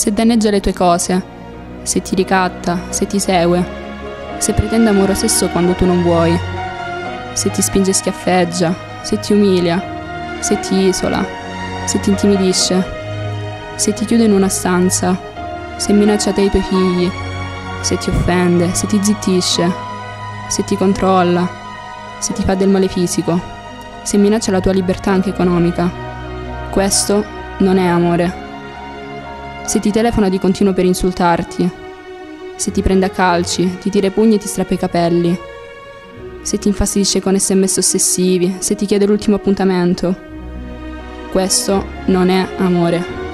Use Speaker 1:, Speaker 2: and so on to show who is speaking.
Speaker 1: Se danneggia le tue cose, se ti ricatta, se ti segue, se pretende amore stesso quando tu non vuoi, se ti spinge e schiaffeggia, se ti umilia, se ti isola, se ti intimidisce, se ti chiude in una stanza, se minaccia te e i tuoi figli, se ti offende, se ti zittisce, se ti controlla, se ti fa del male fisico, se minaccia la tua libertà anche economica. Questo non è amore. Se ti telefona di continuo per insultarti, se ti prende a calci, ti tira i pugni e ti strappa i capelli, se ti infastidisce con SMS ossessivi, se ti chiede l'ultimo appuntamento, questo non è amore.